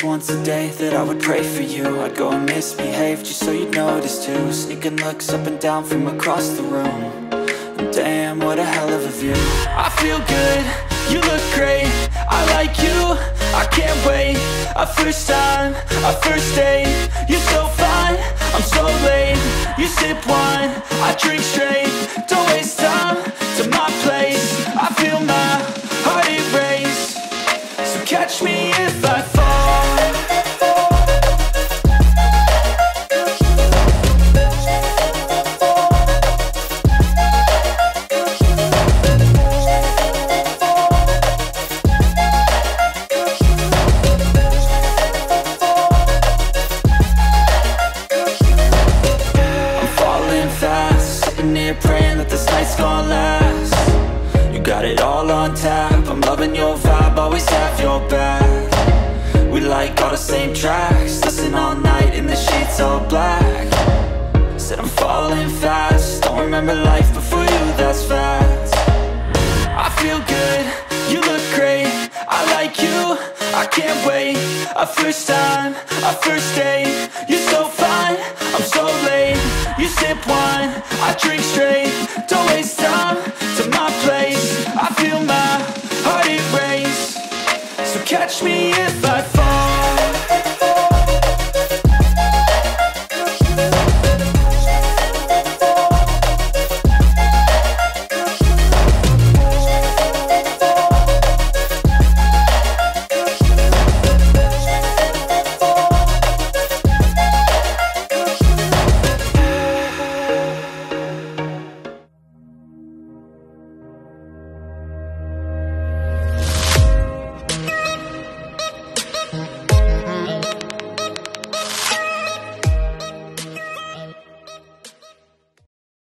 once a day that I would pray for you. I'd go and misbehave just so you'd notice too. Sneaking looks up and down from across the room. And damn, what a hell of a view. I feel good, you look great, I like you, I can't wait. A first time, a first date, you're so fine, I'm so late. You sip wine, I drink straight, don't waste time to my place. I feel my heart erase, so catch me if I fall. Praying that this night's gonna last. You got it all on tap, I'm loving your vibe, always have your back. We like all the same tracks, listen all night in the sheets all black. Said I'm falling fast, don't remember life before you, that's fact. I feel good, you look great, I like you, I can't wait. A first time, a first date, you're so fine, I'm so late. You sip wine, I drink straight, don't waste time to my place. I feel my heart erase, so catch me if I